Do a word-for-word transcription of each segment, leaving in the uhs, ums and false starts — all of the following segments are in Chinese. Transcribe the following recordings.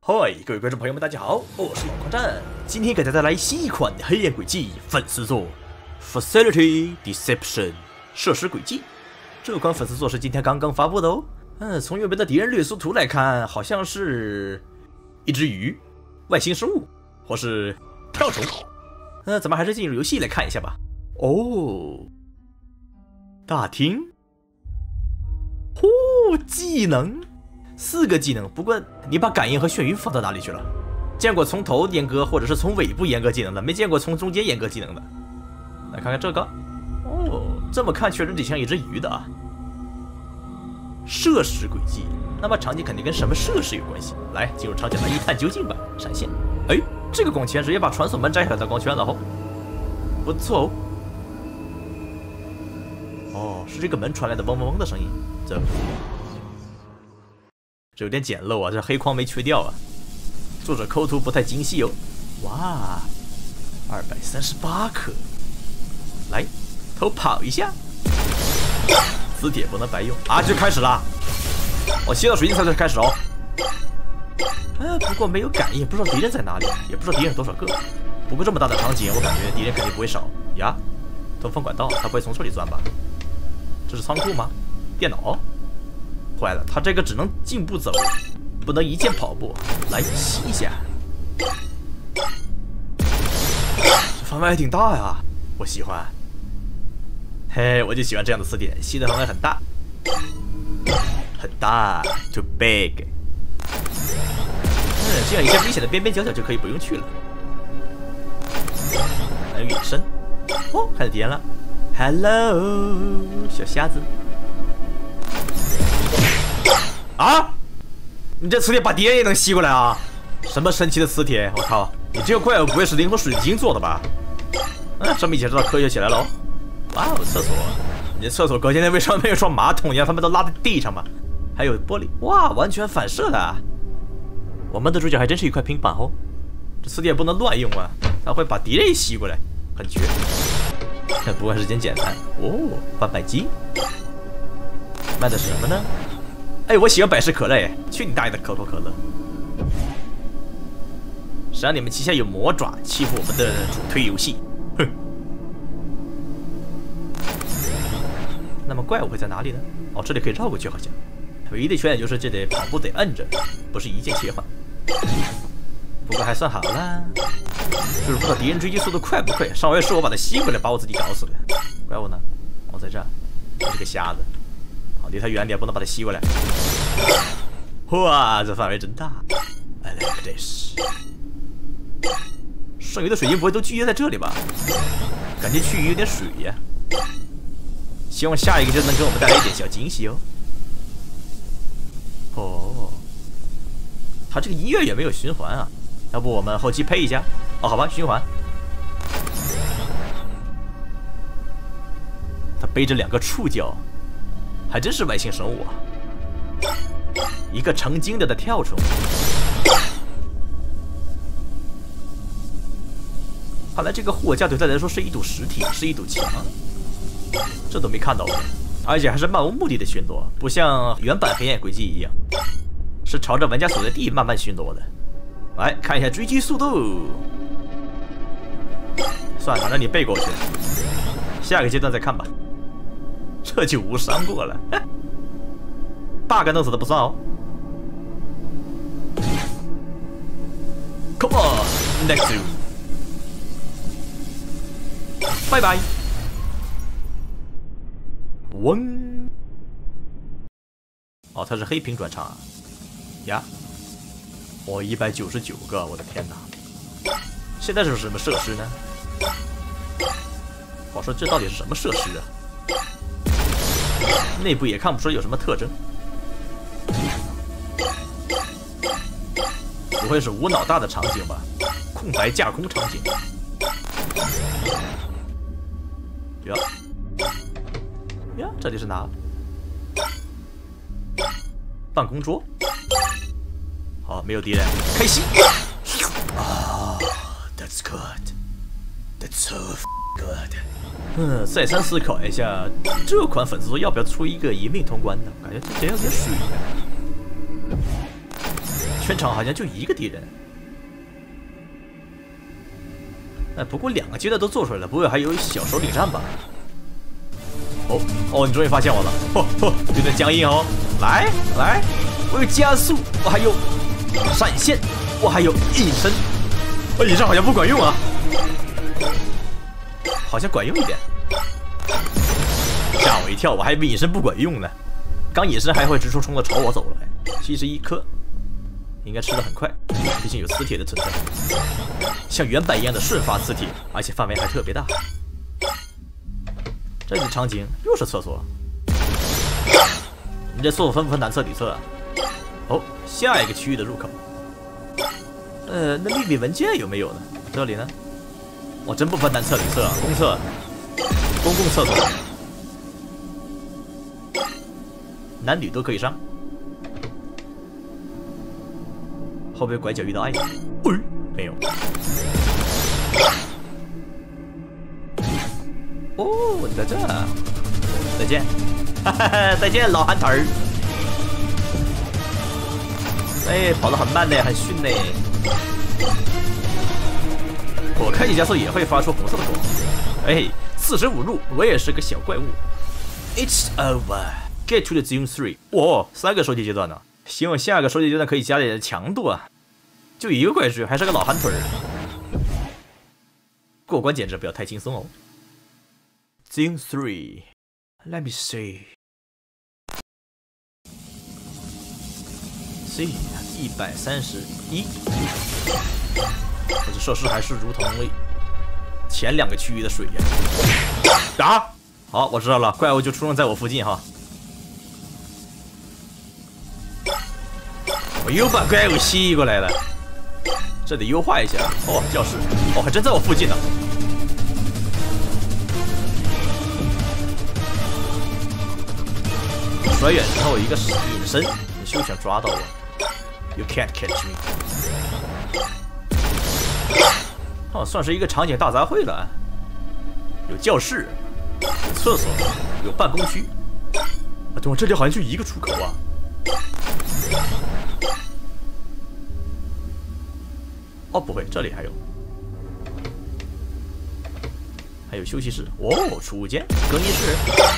嗨，各位观众朋友们，大家好，我是老狂战，今天给大家来新一款黑暗轨迹粉丝作 Facility Deception 设施轨迹。这款粉丝作是今天刚刚发布的哦。嗯，从右边的敌人略缩图来看，好像是一只鱼、外星生物或是跳虫。那咱们还是进入游戏来看一下吧。哦，大厅，呼，技能。 四个技能，不过你把感应和眩晕放到哪里去了？见过从头阉割或者是从尾部阉割技能的，没见过从中间阉割技能的。来看看这个，哦，这么看确实挺像一只鱼的啊。设施轨迹，那么场景肯定跟什么设施有关系。来，进入场景来一探究竟吧。闪现，哎，这个光圈直接把传送门摘下来的光圈了哦，不错哦。哦，是这个门传来的嗡嗡嗡的声音，这。 这有点简陋啊，这黑框没去掉啊。作者抠图不太精细哦。哇，二百三十八颗，来，偷跑一下。磁铁不能白用啊，就开始了。我切到水晶才才开始哦。啊，不过没有感应，不知道敌人在哪里，也不知道敌人多少个。不过这么大的场景，我感觉敌人肯定不会少呀。通风管道，他不会从这里钻吧？这是仓库吗？电脑？ 坏了，他这个只能进步走，不能一键跑步。来吸一下，这范围还挺大呀，我喜欢。嘿，我就喜欢这样的磁铁，吸的范围很大，很大 ，too big。嗯，这样一些危险的边边角角就可以不用去了。还有隐身，哦，看到敌人了 ，Hello， 小瞎子。 啊！你这磁铁把敌人也能吸过来啊？什么神奇的磁铁？我靠！你这个怪物不会是灵活水晶做的吧？嗯，这么一解知道科学起来了哦。哇哦，厕所！你这厕所隔间内为什么没有双马桶？你让他们都拉在地上吧？还有玻璃，哇，完全反射的啊！我们的主角还真是一块平板哦。这磁铁不能乱用啊，它会把敌人吸过来，很绝。不过时间简单哦，贩卖机卖的是什么呢？ 哎，我喜欢百事可乐哎！去你大爷的可口可乐！谁让你们旗下有魔爪欺负我们的主推游戏？哼！那么怪物会在哪里呢？哦，这里可以绕过去，好像。唯一的缺点就是这得跑步得摁着，不是一键切换。不过还算好啦，就是不知道敌人追击速度快不快。上回是我把他吸回来，把我自己搞死了。怪物呢？我在这儿，我是个瞎子。 好，离他远点，不能把他吸过来。哇，这范围真大 ！I like this。剩余的水晶不会都聚集在这里吧？感觉区域有点水呀。希望下一个就能给我们带来一点小惊喜哦。哦，他这个音乐也没有循环啊，要不我们后期配一下？哦，好吧，循环。他背着两个触角。 还真是外星生物啊！一个成精了的跳虫，看来这个货架对他来说是一堵实体，是一堵墙，这都没看到过，而且还是漫无目的的巡逻，不像原版黑暗轨迹一样，是朝着玩家所在地慢慢巡逻的。来看一下追击速度，算了，让你背过去，下个阶段再看吧。 这就无伤过了 ，bug 弄死的不算哦。Come on, next you， 拜拜。嗡，哦，它是黑屏转场啊，呀，我一百九十九个，我的天哪！现在是什么设施呢？我说这到底是什么设施啊？ 内部也看不出有什么特征，不会是无脑大的场景吧？空白架空场景。呀呀，这里是哪？办公桌。好，没有敌人，开心。啊 ，That's good. That's so good. 嗯，再三思考一下，这款粉丝作要不要出一个一命通关呢？感觉这有点水呀、啊。 全场好像就一个敌人。哎，不过两个阶段都做出来了，不会还有小手领战吧？哦哦，你终于发现我了，嚯嚯，有点僵硬哦。来来，我有加速，我还有闪现，我还有隐身。哦，隐身好像不管用啊，好像管用一点。吓我一跳，我还以为隐身不管用呢。刚隐身还会直冲冲的朝我走来。七十一颗，应该吃的很快，毕竟有磁铁的存在，像原版一样的瞬发磁铁，而且范围还特别大。这里场景又是厕所，你这厕所分不分男厕女厕啊？哦，下一个区域的入口。呃，那秘密文件有没有呢？这里呢？我真不分男厕女厕，公厕，公共厕所，男女都可以上。后边拐角遇到爱人，哎，没有。哦，你在这，再见，哈哈哈，再见，老憨头儿。哎，跑得很慢呢，很逊呢。我开启加速也会发出红色的光。哎，四舍五入，我也是个小怪物。It's over. Get to the Zone Three. 哇，三个收集阶段呢。希望下个收集阶段可以加点强度啊！就一个怪兽，还是个老憨腿儿，过关简直不要太轻松哦。Zone Three, let me see. C 一百三十一。这设施还是如同前两个区域的水呀。啊！好，我知道了，怪物就出生在我附近哈。我又把怪物吸过来了，这得优化一下。哦，教室，哦，还真在我附近呢。甩远之后一个隐身，你休想抓到我。You can't catch me。哦，算是一个场景大杂烩了。有教室，有厕所，有办公区。啊，对，这里好像就一个出口啊。哦，不会，这里还有，还有休息室。哦，储物间、更衣室。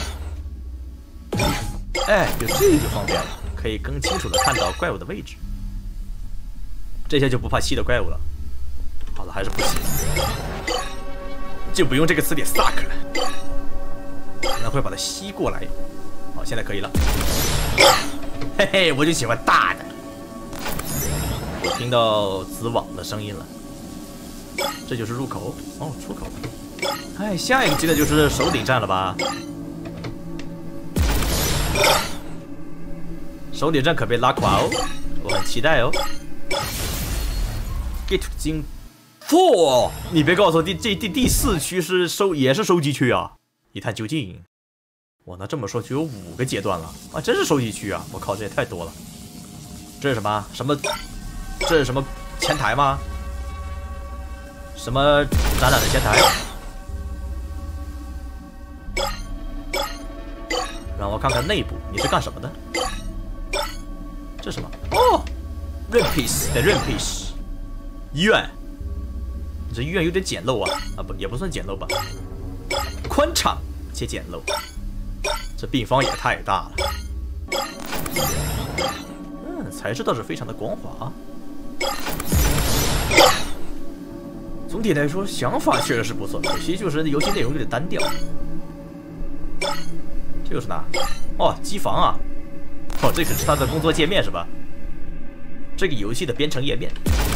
哎，有这个就方便了，可以更清楚的看到怪物的位置。这下就不怕吸的怪物了。好了，还是不吸了，就不用这个磁铁 suck 了，可能会把它吸过来。好，现在可以了。嘿嘿，我就喜欢大的。我听到子网的声音了，这就是入口哦，出口。哎，下一个阶段就是首领战了吧？首领战可被拉垮哦，我很期待哦。Get to the Four， 你别告诉我第这第第四区是收也是收集区啊！一探究竟。哇，那这么说就有五个阶段了啊！真是收集区啊！我靠，这也太多了。这是什么？什么？这是什么前台吗？什么展览的前台？让我看看内部，你是干什么的？这是什么？哦 ，Ren Piece 的 Ren Piece， 医院。你这医院有点简陋啊！啊不，也不算简陋吧，宽敞且简陋。这病房也太大了。嗯，材质倒是非常的光滑。总体来说，想法确实是不错，可惜就是游戏内容有点单调。这又是哪？哦，机房啊！哦，这可是它的工作界面是吧？这个游戏的编程页面。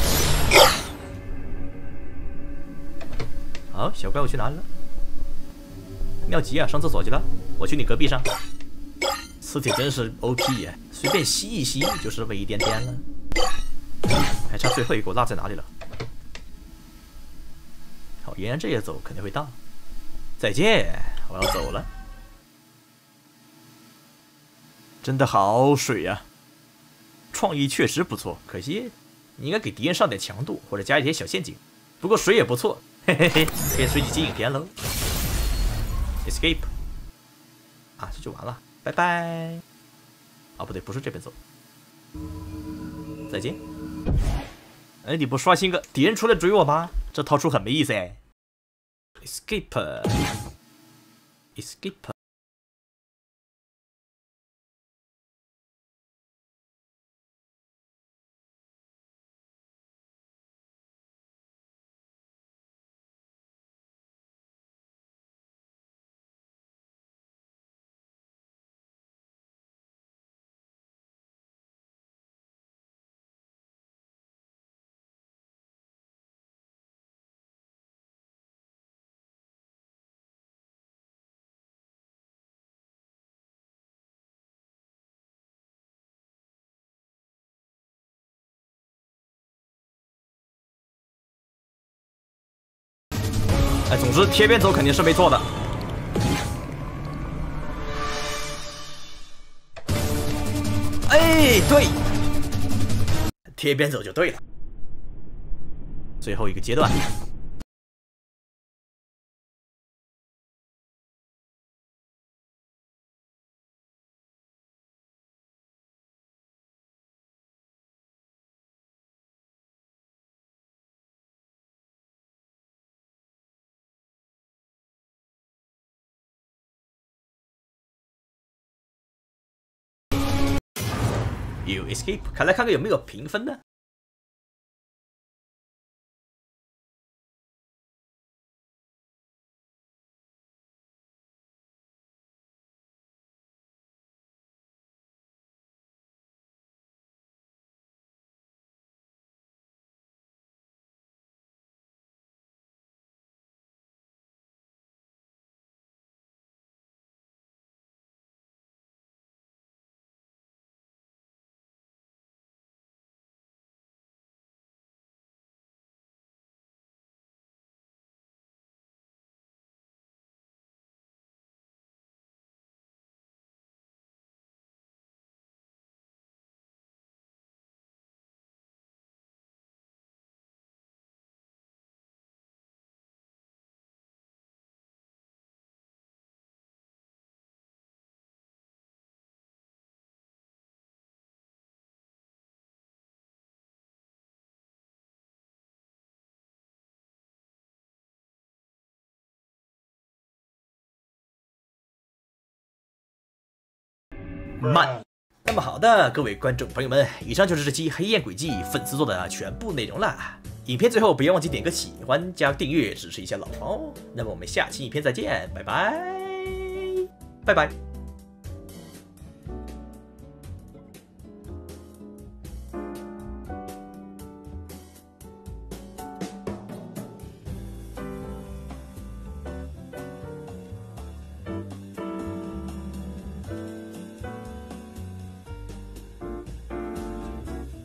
好，小怪物去哪里了？妙极啊，上厕所去了。我去你隔壁上。磁铁真是 O P 呀，随便吸一吸就是微一点点了。还差最后一个，我落在哪里了？好，沿着这些走肯定会到。再见，我要走了。真的好水呀、啊！创意确实不错，可惜你应该给敌人上点强度，或者加一些小陷阱。不过水也不错，嘿嘿嘿，可以随机接影片喽。Escape， 啊，这就完了，拜拜。啊，不对，不是这边走。 再见。哎，你不刷新个敌人出来追我吗？这逃出很没意思哎。Escape，escape。哎，总之贴边走肯定是没错的。哎，对，贴边走就对了。最后一个阶段。有 escape， 看来看看有没有评分呢？慢。那么好的，各位观众朋友们，以上就是这期《黑焰轨迹》粉丝做的全部内容了。影片最后不要忘记点个喜欢加订阅，支持一下老方哦。那么我们下期影片再见，拜拜，拜拜。